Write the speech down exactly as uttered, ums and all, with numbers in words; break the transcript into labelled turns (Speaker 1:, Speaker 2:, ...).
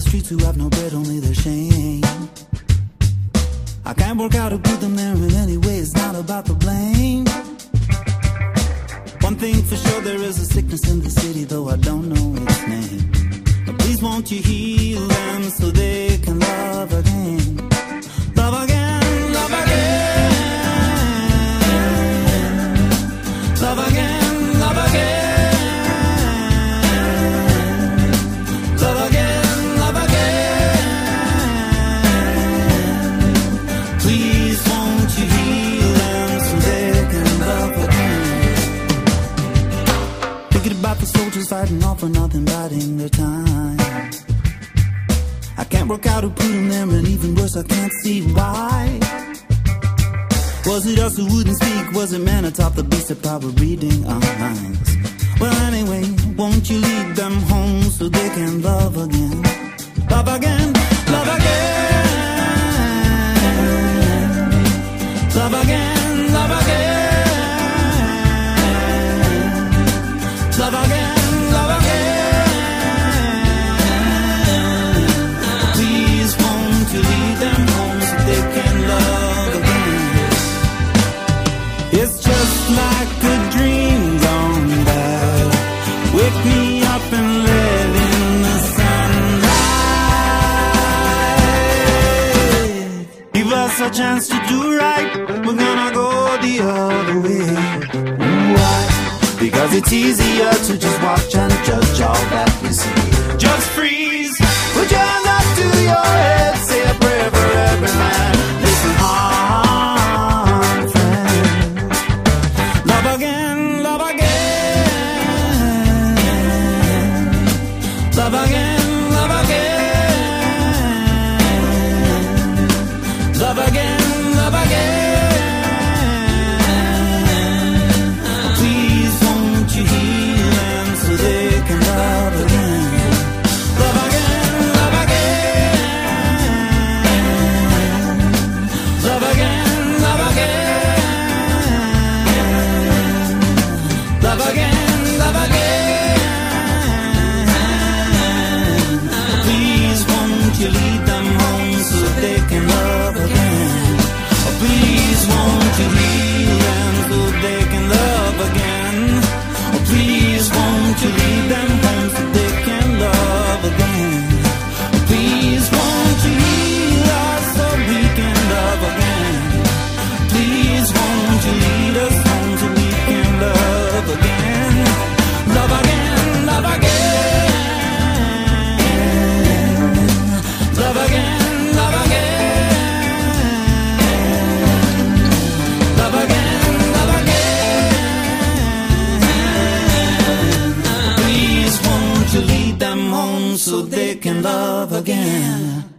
Speaker 1: streets who have no bread, only their shame. I can't work out who put them there in any way, it's not about the blame. One thing for sure, there is a sickness in the city, though I don't know its name. But please won't you heal them so they can love again. Love again, love again. Love again, love again. Love again, love again. Please won't you heal them so they can love again. Thinking about the soldiers fighting all for nothing, biding their time. I can't work out who put them there, and even worse, I can't see why. Was it us who wouldn't speak? Was it man atop the beast that power reading our minds? Well anyway, won't you lead them home so they can love again? Love again, love again. Love again, love again. Love again, love again. Please won't you lead them home so they can love again? It's just like a dream gone bad. Wake me up and let in the sunlight. Give us a chance to do right, we're gonna go the other way. Why? Because it's easier to just watch and judge all that we see. Just freeze, put your hands up to your head, say a prayer for every man. Listen hard, friend. Love again, love again. Love again, love again. Love again, love again. Please won't you heal them so they can love again. Love again, love again. Love again, love again. Love again, love again. Please won't you lead them home so they can love again. Oh, please won't you heal them so they can love again. Oh, please won't you lead them home so they can love again. Oh, please won't you heal us so we can love again. Please won't you lead us home so we can love again. Love again, love again. Love again, love again. Love again, love again. Please won't you lead them home so they can love again.